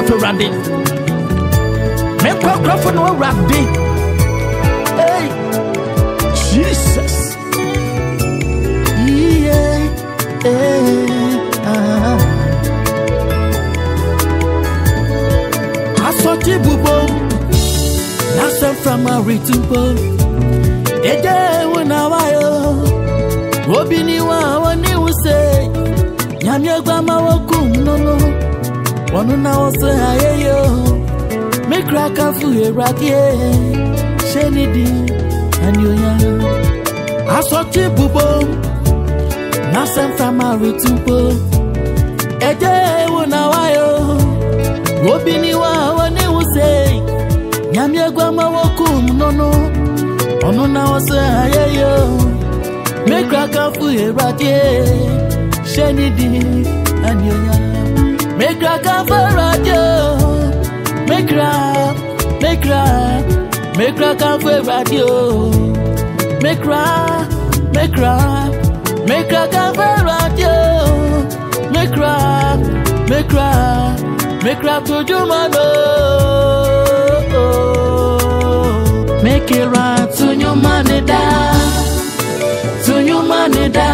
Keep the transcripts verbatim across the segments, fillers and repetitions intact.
Kamfo Awurade. Me kwakwa no Awurade. Hey, Jesus. Yeah, yeah, ah. Asoti bubo, nasa from a ritumbo. Eje wona wayo, obini wa wani use. Nyamye gbama wokum no no, wonu na wose ayeyo. Me kraka fu Awurade, shenidi anyoya. Asoti bubo, nasa from a ritumbo. Eje wona wayo, obini wa wani use. Nyamye gbama wokum no no, wonu na wose ayeyo. Me kraka fu Awurade, shenidi anyoya. Me kraka fu Awurade, me kra, me kra, me kraka fu Awurade, me kra, me kra, me kraka fu Awurade, me kra, me kra, me kra to jumano, me kra to nyumanida, to nyumanida.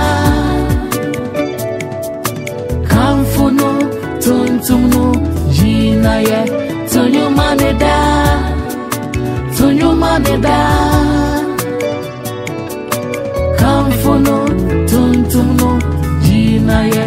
Kamfo no tuntum no jina ye tunyu maneda tunyu maneda Kamfo no tuntum no jina ye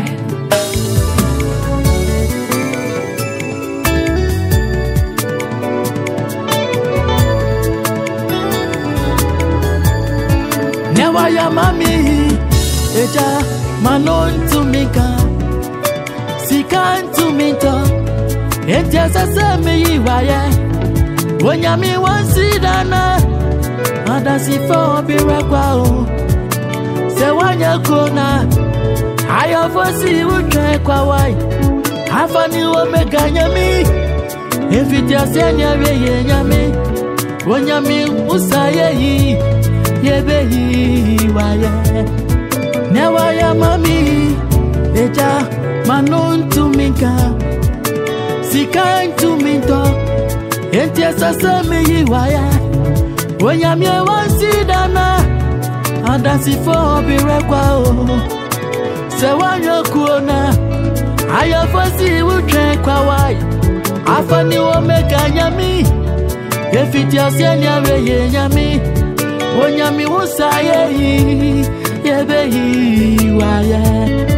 never ya mami eja manon to mika Sikan to me to it just a semi wire. When Yami wants see dana, and I see for be requao. Say when you corner, I have see you try quawai. Half a new omega yami. If it just any way, yami. When Yami Usaya, ye be wire. Never ya mami, eja. Manon to minka, sikan to minto, enti asasa me waya. When ya me wan see dana, and I see for be requao. Se wan yo kuona, I have see you train kwawai. Afani wo meka nyami, if it just any way yami. When yami was I ye be waya.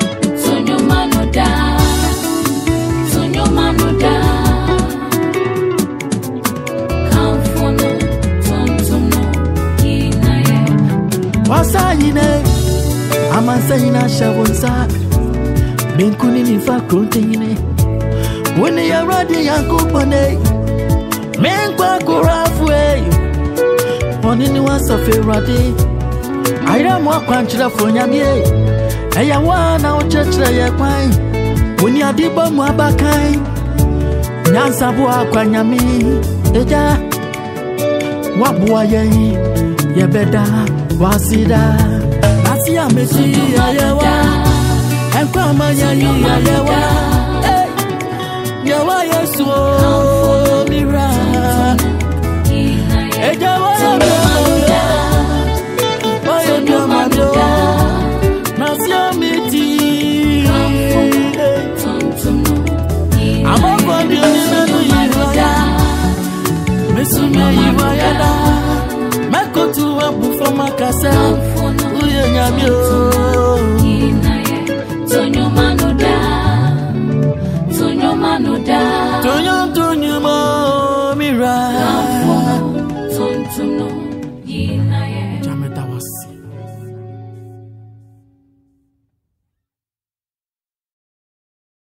Sunyo manuda Kamfo no tuntum no inaye wasa yine amansa yina shabonsa benkuni ni fa kronte yine wone ya radi yankopone menkwa korafwe oni ni wasa ferade ayra mo akwanchira fonyamie eya wana ochechira ye kwan Wuni adiba mu abakai Nyansa bua kwa nyami Eja Wabua yehi Yebeda Wasida Nasi ya mesi ayewa Enkwa ama yehi ayewa Yewa yesu mira Eja waya mira Waya mira Nasi ya meti I'm a body Misume yiwaya da Mako tu wabu for makasa Uye nyamyo